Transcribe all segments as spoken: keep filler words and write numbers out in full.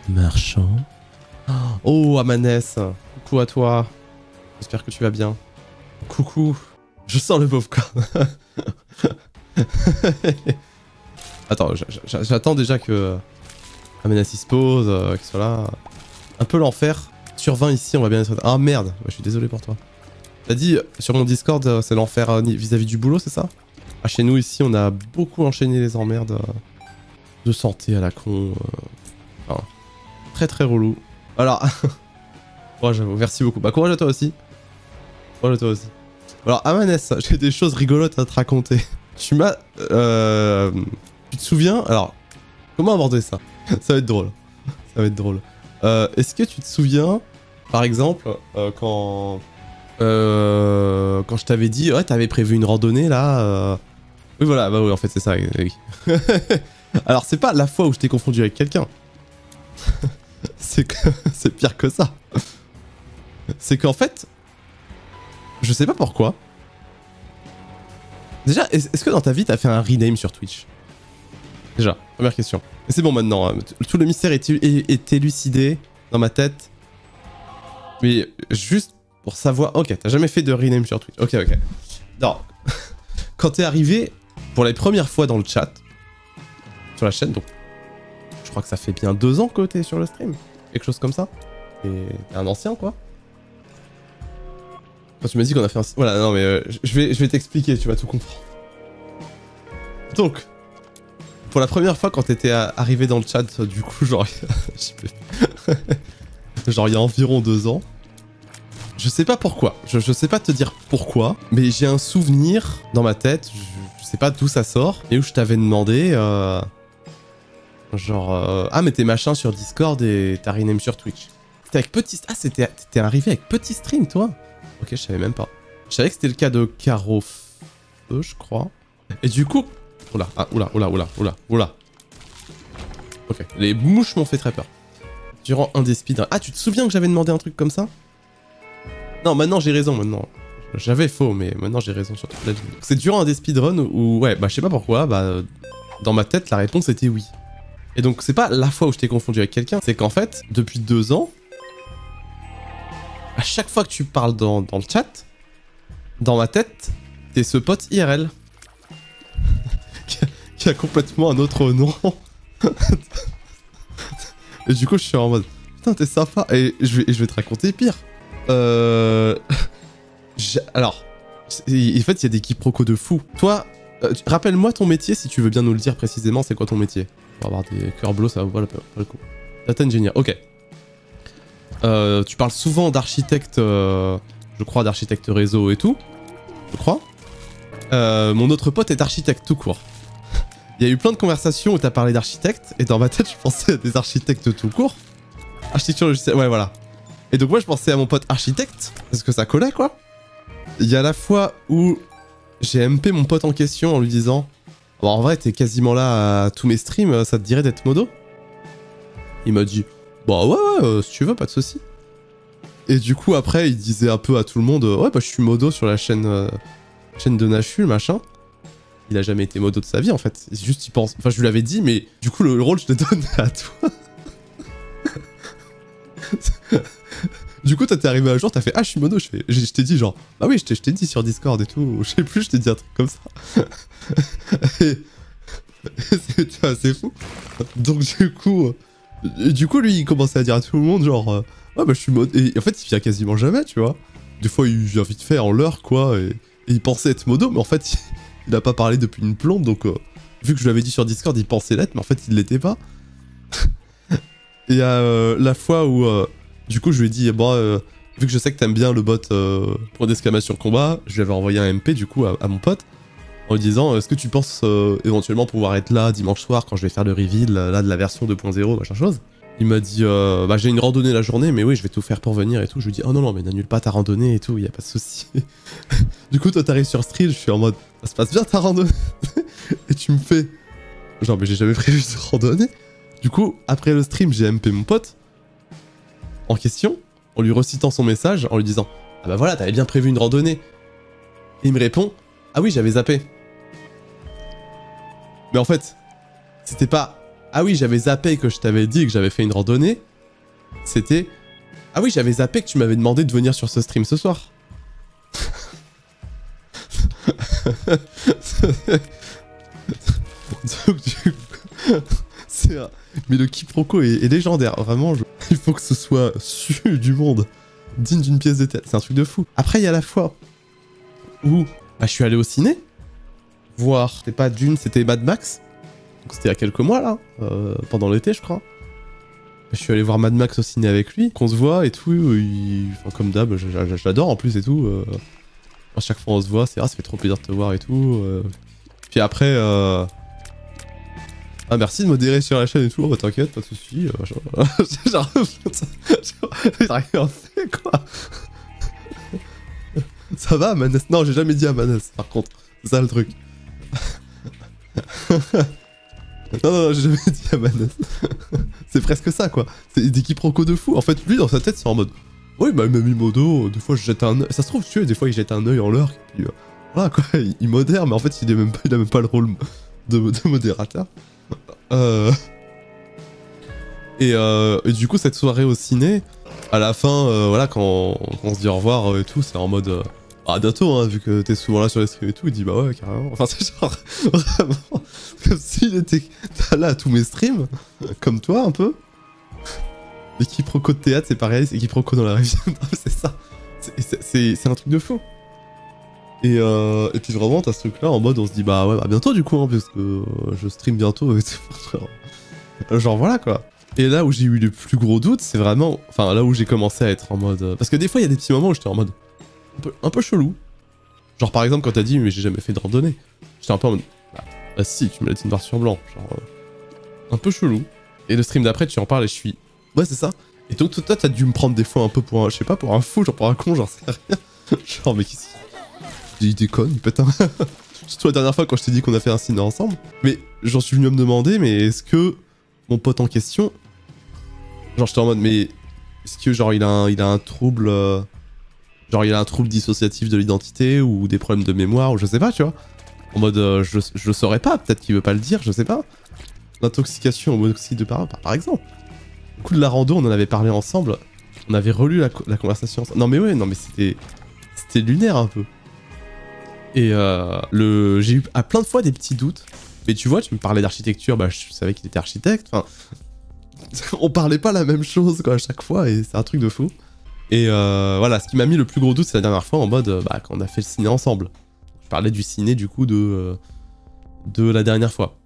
Marchand. Oh, Amanès. Coucou à toi. J'espère que tu vas bien. Coucou. Je sens le popcorn. Attends, j'attends déjà que Amanès il se pose, euh, qu'il soit là. Un peu l'enfer. Sur vingt ici, on va bien être... Ah merde, je suis désolé pour toi. T'as dit sur mon Discord, c'est l'enfer vis-à-vis du boulot, c'est ça? Ah, chez nous ici, on a beaucoup enchaîné les emmerdes euh, de santé à la con. Euh... Enfin, très très relou. Alors, courage à vous, merci beaucoup. Bah courage à toi aussi. Courage à toi aussi. Alors Amanès, j'ai des choses rigolotes à te raconter. Tu m'as... Euh... Tu te souviens... Alors, comment aborder ça? Ça va être drôle. Ça va être drôle. Euh, Est-ce que tu te souviens, par exemple, euh, quand... Euh... Quand je t'avais dit, ouais, t'avais prévu une randonnée là... Euh... Oui voilà, bah oui, en fait c'est ça, oui. Alors c'est pas la fois où je t'ai confondu avec quelqu'un. C'est que... c'est pire que ça. C'est qu'en fait... Je sais pas pourquoi. Déjà, est-ce que dans ta vie t'as fait un rename sur Twitch? Déjà, première question. Et c'est bon maintenant, hein. Tout le mystère est, est, est élucidé dans ma tête. Mais juste pour savoir... Ok, t'as jamais fait de rename sur Twitch. Ok, ok. Non. Quand t'es arrivé pour les premières fois dans le chat, sur la chaîne, donc je crois que ça fait bien deux ans que t'es sur le stream. Quelque chose comme ça. Et t'es un ancien quoi. Quand tu m'as dit qu'on a fait un... Voilà, non mais euh, je vais, je vais t'expliquer, tu vas tout comprendre. Donc, pour la première fois quand t'étais arrivé dans le chat, du coup, genre... genre il y a environ deux ans, je sais pas pourquoi, je, je sais pas te dire pourquoi, mais j'ai un souvenir dans ma tête, je, je sais pas d'où ça sort, et où je t'avais demandé... Euh, genre... Euh, ah mais t'es machin sur Discord et t'as rename sur Twitch. C'était avec Petit... Ah c'était... T'es arrivé avec Petit Stream toi? Ok, je savais même pas. Je savais que c'était le cas de Caro Feu, je crois. Et du coup... Oula, ah, oula, oula, oula, oula, oula. Ok, les mouches m'ont fait très peur. Durant un des speedruns... Ah, tu te souviens que j'avais demandé un truc comme ça? Non, maintenant j'ai raison, maintenant. J'avais faux, mais maintenant j'ai raison sur toute la vie. C'est durant un des speedruns où... Ouais, bah je sais pas pourquoi, bah... Dans ma tête, la réponse était oui. Et donc c'est pas la fois où je t'ai confondu avec quelqu'un, c'est qu'en fait, depuis deux ans... À chaque fois que tu parles dans, dans le chat, dans ma tête, t'es ce pote I R L. qui, a, qui a complètement un autre nom. Et du coup, je suis en mode, putain, t'es sympa. Et je vais, je vais te raconter pire. Euh... Alors, en fait, il y a des quiproquos de fou. Toi, euh, rappelle-moi ton métier, si tu veux bien nous le dire précisément, c'est quoi ton métier? On va avoir des cœurs bleus, ça vaut pas le coup. Data engineer, ok. Euh, tu parles souvent d'architecte, euh, je crois d'architecte réseau et tout, je crois. Euh, mon autre pote est architecte tout court. Il y a eu plein de conversations où t'as parlé d'architecte, et dans ma tête je pensais à des architectes tout court. Architecture logicielle, ouais voilà. Et donc moi je pensais à mon pote architecte, parce que ça collait quoi. Il y a la fois où j'ai M P mon pote en question en lui disant « Bon en vrai t'es quasiment là à tous mes streams, ça te dirait d'être modo ?» Il m'a dit bah ouais, ouais, euh, si tu veux, pas de soucis. Et du coup, après, il disait un peu à tout le monde, euh, ouais, bah je suis modo sur la chaîne, euh, chaîne de Nachu, machin. Il a jamais été modo de sa vie, en fait. C'est juste, il pense... Enfin, je lui l'avais dit, mais du coup, le, le rôle, je te donne à toi. Du coup, toi, t'es arrivé un jour, t'as fait, ah, je suis modo. Je, fais... je t'ai dit, genre, bah oui, je t'ai dit sur Discord et tout. Je sais plus, je t'ai dit un truc comme ça. Et... C'était assez fou. Donc, du coup... Et du coup, lui, il commençait à dire à tout le monde, genre, euh, ouais, bah je suis modo. Et en fait, il vient quasiment jamais, tu vois. Des fois, il vient vite fait en l'heure, quoi. Et... et il pensait être modo, mais en fait, il, il a pas parlé depuis une plombe. Donc, euh, vu que je lui avais dit sur Discord, il pensait l'être, mais en fait, il l'était pas. Et il y a euh, la fois où, euh, du coup, je lui ai dit, bon, euh, vu que je sais que t'aimes bien le bot euh, pour d'exclamation combat, je lui avais envoyé un M P, du coup, à, à mon pote. En lui disant, est-ce que tu penses euh, éventuellement pouvoir être là dimanche soir quand je vais faire le reveal là de la version deux point zéro, machin chose. Il m'a dit, euh, bah j'ai une randonnée la journée, mais oui, je vais tout faire pour venir et tout. Je lui dis, oh non, non, mais n'annule pas ta randonnée et tout, y a pas de souci. Du coup, toi t'arrives sur stream, je suis en mode, ça se passe bien ta randonnée. Et tu me fais, genre, mais j'ai jamais prévu de randonnée. Du coup, après le stream, j'ai M P mon pote en question, en lui recitant son message, en lui disant, ah bah voilà, t'avais bien prévu une randonnée. Et il me répond, ah oui, j'avais zappé. Mais en fait, c'était pas Ah oui, j'avais zappé que je t'avais dit que j'avais fait une randonnée. C'était... Ah oui, j'avais zappé que tu m'avais demandé de venir sur ce stream ce soir. Donc, du coup, c'est un... Mais le quiproquo est, est légendaire, vraiment, je... il faut que ce soit su du monde, digne d'une pièce de théâtre, c'est un truc de fou. Après, il y a la fois où bah, je suis allé au ciné, voir, c'était pas Dune, c'était Mad Max, donc c'était il y a quelques mois là, euh, pendant l'été je crois. Je suis allé voir Mad Max au ciné avec lui, qu'on se voit et tout, il... enfin, comme d'hab, je, je, je l'adore en plus et tout. Euh... À chaque fois on se voit, c'est ah, ça fait trop plaisir de te voir et tout. Euh... Puis après, euh... ah merci de modérer sur la chaîne et tout, oh, bah t'inquiète, pas de soucis. Euh, genre, genre, genre, j'ai rien fait quoi. Ça va Manes? Non, j'ai jamais dit à Manes par contre, c'est ça le truc. Non, non, non, j'ai jamais dit à Manes. C'est presque ça, quoi. C'est des quiproquos de fou. En fait, lui, dans sa tête, c'est en mode... Oui, bah, même Modo, des fois, je jette un œil. Ça se trouve, tu sais, des fois, il jette un œil en l'air. Puis, euh, voilà, quoi. Il, il modère, mais en fait, il, est même pas, il a même pas le rôle de, de modérateur. Euh... Et, euh, et du coup, cette soirée au ciné, à la fin, euh, voilà, quand, quand on se dit au revoir euh, et tout, c'est en mode... Euh, à bientôt, hein, vu que t'es souvent là sur les streams et tout, il dit bah ouais, carrément. Enfin, c'est genre, vraiment, comme s'il était là à tous mes streams, comme toi un peu. Les quiproquos de théâtre, c'est pareil, c'est quiproquos dans la vie. C'est ça. C'est un truc de fou. Et, euh, et puis vraiment, t'as ce truc-là en mode, on se dit bah ouais, bah bientôt du coup, hein, parce que euh, je stream bientôt. Et genre, genre voilà quoi. Et là où j'ai eu le plus gros doute, c'est vraiment, enfin là où j'ai commencé à être en mode, parce que des fois il y a des petits moments où j'étais en mode. Un peu, un peu chelou. Genre par exemple quand t'as dit mais j'ai jamais fait de randonnée. J'étais un peu en mode bah, bah si tu me l'as dit noir sur blanc. Genre euh, un peu chelou. Et le stream d'après tu en parles et je suis ouais c'est ça. Et donc toi t'as dû me prendre des fois un peu pour un je sais pas pour un fou genre pour un con j'en sais rien. Genre mais qu'est-ce qu'il il déconne il pète un... Surtout la dernière fois quand je t'ai dit qu'on a fait un ciné ensemble. Mais j'en suis venu à me demander mais est-ce que mon pote en question genre j'étais en mode mais est-ce que genre il a un, il a un trouble euh... Genre il a un trouble dissociatif de l'identité ou des problèmes de mémoire ou je sais pas tu vois. En mode euh, je, je saurais pas, peut-être qu'il veut pas le dire, je sais pas. L'intoxication au monoxyde de carbone par exemple. Au coup de la rando on en avait parlé ensemble, on avait relu la, la conversation ensemble. Non mais ouais, non mais c'était c'était lunaire un peu. Et euh, le j'ai eu à plein de fois des petits doutes. Mais tu vois, tu me parlais d'architecture, bah je savais qu'il était architecte, enfin... on parlait pas la même chose quoi à chaque fois et c'est un truc de fou. Et euh, voilà, ce qui m'a mis le plus gros doute, c'est la dernière fois en mode, euh, bah, quand on a fait le ciné ensemble. Je parlais du ciné, du coup, de, euh, de la dernière fois.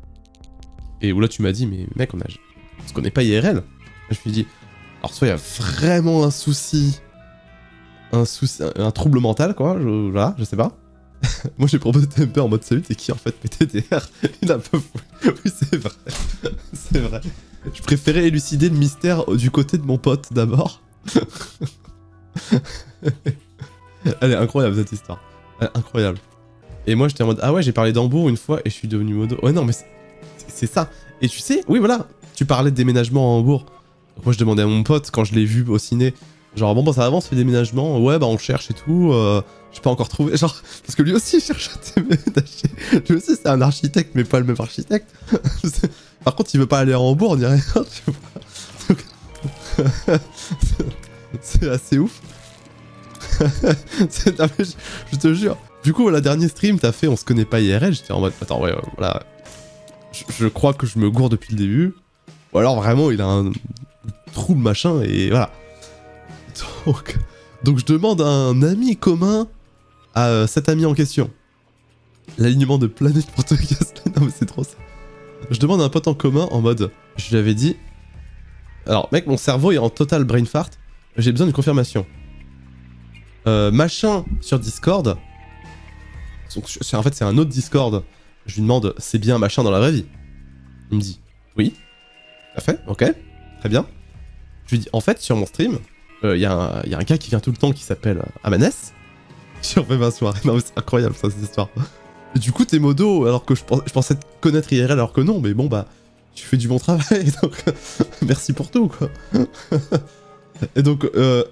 Et où là, tu m'as dit, mais mec, on, a, on se connaît pas I R L. Je me suis dit, alors soit il y a vraiment un souci, un souci, un, un trouble mental, quoi, je, voilà, je sais pas. Moi, j'ai proposé T M P en mode salut, t'es qui en fait, P T D R? Il a un peu fou. Oui, c'est vrai. C'est vrai. Je préférais élucider le mystère du côté de mon pote d'abord. Elle est incroyable cette histoire. Elle est incroyable. Et moi j'étais en mode ah ouais j'ai parlé d'Hambourg une fois et je suis devenu modo. Ouais non mais c'est ça. Et tu sais, oui voilà, tu parlais de déménagement à Hambourg. Donc moi je demandais à mon pote quand je l'ai vu au ciné, genre bon bah ça avance le déménagement, ouais bah on cherche et tout, euh, j'ai pas encore trouvé, genre parce que lui aussi il cherche à déménager. Lui aussi c'est un architecte mais pas le même architecte. Par contre il veut pas aller à Hambourg ni rien, tu vois. Donc... c'est assez ouf. Non, je, je te jure. Du coup, la dernière stream, t'as fait on se connaît pas I R L. J'étais en mode attends, ouais, ouais voilà. Je, je crois que je me gourre depuis le début. Ou alors vraiment, il a un trouble machin et voilà. Donc, donc je demande à un ami commun à euh, cet ami en question. L'alignement de planète portugaise. Non, mais c'est trop ça. Je demande à un pote en commun en mode je lui avais dit. Alors, mec, mon cerveau est en total brain fart. J'ai besoin d'une confirmation. Euh, machin sur Discord. Donc, en fait, c'est un autre Discord. Je lui demande, c'est bien machin dans la vraie vie? Il me dit, oui. Tout à fait, ok. Très bien. Je lui dis, en fait, sur mon stream, il euh, y, y a un gars qui vient tout le temps qui s'appelle Amanes. J'ai refait ma soirée. Non, mais c'est incroyable, ça, cette histoire. Et du coup, t'es modo, alors que je, pens je pensais te connaître I R L, alors que non, mais bon, bah. Tu fais du bon travail, donc merci pour tout, quoi. Et donc, euh...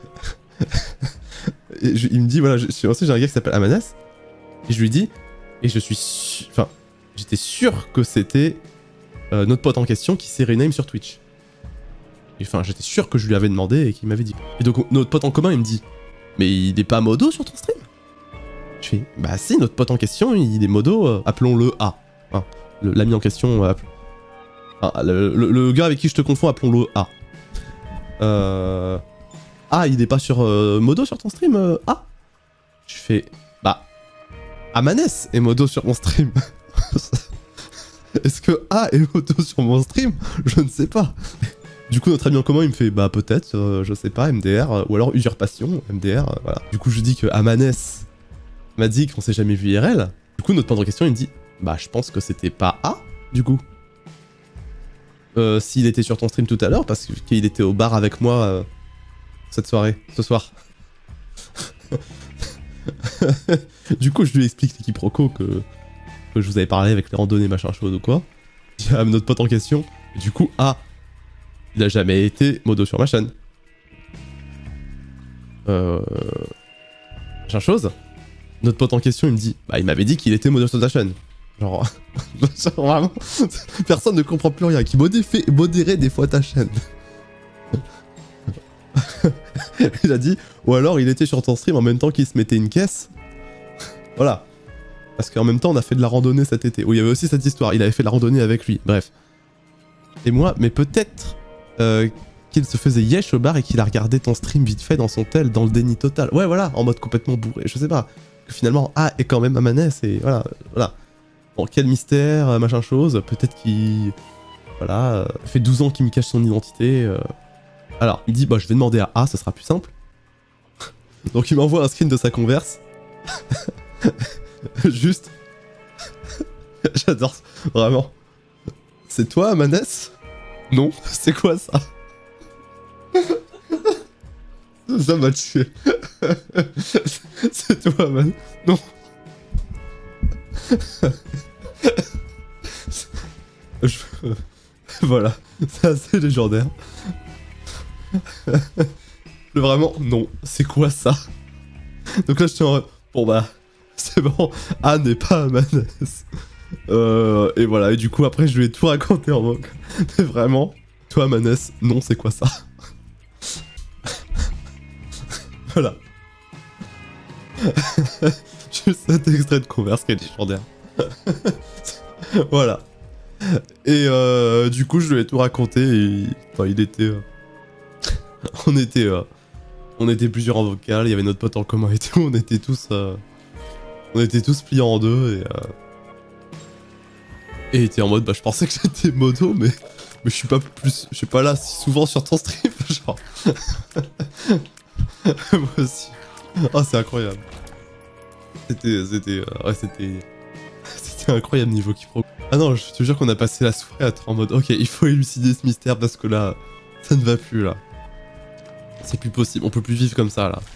et je, il me dit, voilà, je, j'ai un gars qui s'appelle Amanes, et je lui dis, et je suis sûr, enfin, j'étais sûr que c'était euh, notre pote en question qui s'est rename sur Twitch. Et enfin, j'étais sûr que je lui avais demandé et qu'il m'avait dit. Et donc, notre pote en commun, il me dit, mais il est pas modo sur ton stream? Je fais, bah si, notre pote en question, il est modo, euh, appelons-le A. Hein, l'ami en question, euh, appel... enfin, le, le, le gars avec qui je te confonds, appelons-le A. Euh... Ah, il est pas sur euh, modo sur ton stream, euh, A? Je fais, bah, Amanes est modo sur mon stream. Est-ce que A est modo sur mon stream? Je ne sais pas. Du coup, notre ami en commun, il me fait, bah peut-être, euh, je sais pas, M D R, euh, ou alors usurpation, M D R, euh, voilà. Du coup, je dis que Amanes m'a dit qu'on s'est jamais vu I R L. Du coup, notre pote en question, il me dit, bah je pense que c'était pas A, du coup. Euh, S'il était sur ton stream tout à l'heure, parce qu'il était au bar avec moi euh, cette soirée, ce soir. Du coup, je lui explique les quiproquos que, que je vous avais parlé avec les randonnées machin chose ou quoi. Je dis à notre pote en question, et du coup, A, il a jamais été modo sur ma chaîne. Euh... Machin chose. Notre pote en question, il me dit, bah il m'avait dit qu'il était modo sur ta chaîne. Genre, genre vraiment, personne ne comprend plus rien, qui modérait des fois ta chaîne. Il a dit, ou alors il était sur ton stream en même temps qu'il se mettait une caisse. Voilà. Parce qu'en même temps, on a fait de la randonnée cet été. Où il y avait aussi cette histoire, il avait fait de la randonnée avec lui, bref. Et moi, mais peut-être euh, qu'il se faisait yesh au bar et qu'il a regardé ton stream vite fait dans son tel, dans le déni total. Ouais, voilà, en mode complètement bourré, je sais pas. Que finalement, A est quand même Amanes et voilà, voilà. Bon, quel mystère, machin chose, peut-être qu'il... Voilà, euh, fait douze ans qu'il me cache son identité. Euh... Alors, il me dit, bah je vais demander à A, ça sera plus simple. Donc il m'envoie un screen de sa converse. Juste. J'adore, vraiment. C'est toi, Amanes? Non, c'est quoi ça? Ça m'a tué. C'est toi, man. Non. Je... Voilà, c'est assez légendaire. Vraiment, non, c'est quoi ça? Donc là, je suis en... Bon bah, c'est bon, A n'est pas Amanes. Euh, et voilà, et du coup, après, je lui ai tout raconté en mode... Mais vraiment, toi, Amanes, non, c'est quoi ça? Voilà. Juste cet extrait de converse qui est légendaire. Voilà. Et euh, du coup, je lui ai tout raconté et enfin, il était... Euh... on était... Euh... On était plusieurs en vocal, il y avait notre pote en commun et tout, on était tous... Euh... On était tous pliés en deux et... Euh... Et il était en mode, bah je pensais que j'étais modo, mais... Mais je suis pas plus... Je suis pas là si souvent sur ton stream, genre... Moi aussi. Oh, c'est incroyable. C'était... C'était... Euh... Ouais, c'était... C'était incroyable niveau quiproquo. Ah non, je te jure qu'on a passé la soirée à être en mode, ok, il faut élucider ce mystère parce que là, ça ne va plus là. C'est plus possible, on peut plus vivre comme ça là.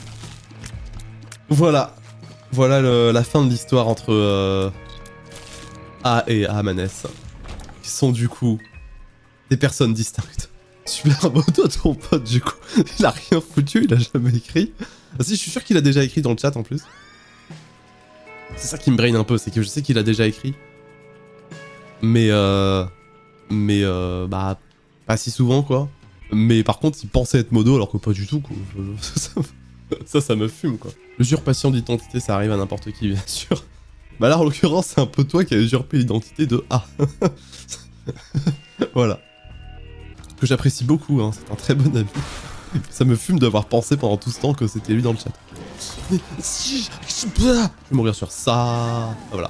Voilà. Voilà le, la fin de l'histoire entre euh, A et Amanes. Qui sont du coup des personnes distinctes. Super modo ton pote du coup. Il a rien foutu, il a jamais écrit. Ah si, je suis sûr qu'il a déjà écrit dans le chat en plus. C'est ça qui me brain un peu, c'est que je sais qu'il a déjà écrit. Mais euh... Mais euh... Bah... Pas si souvent quoi. Mais par contre, il pensait être modo alors que pas du tout quoi. Ça, ça, ça me fume quoi. L'usurpation d'identité, ça arrive à n'importe qui bien sûr. Bah là en l'occurrence, c'est un peu toi qui as usurpé l'identité de A. Voilà. Que j'apprécie beaucoup, hein, c'est un très bon ami. Ça me fume d'avoir pensé pendant tout ce temps que c'était lui dans le chat. Mais si je vais mourir sur ça. Voilà.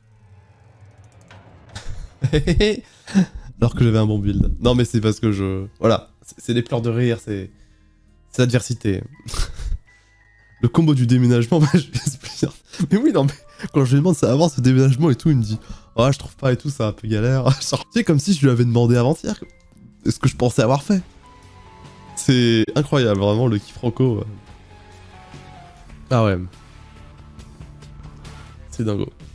Alors que j'avais un bon build. Non mais c'est parce que je... Voilà. C'est des pleurs de rire, c'est... C'est l'adversité. Le combo du déménagement, bah je vais expliquer. Mais oui, non mais... Quand je lui demande ça avant ce déménagement et tout, il me dit... Oh je trouve pas et tout, c'est un peu galère. C'est comme si je lui avais demandé avant-hier. Ce que je pensais avoir fait. C'est incroyable, vraiment, le quiproquo. Ah ouais. C'est dingo.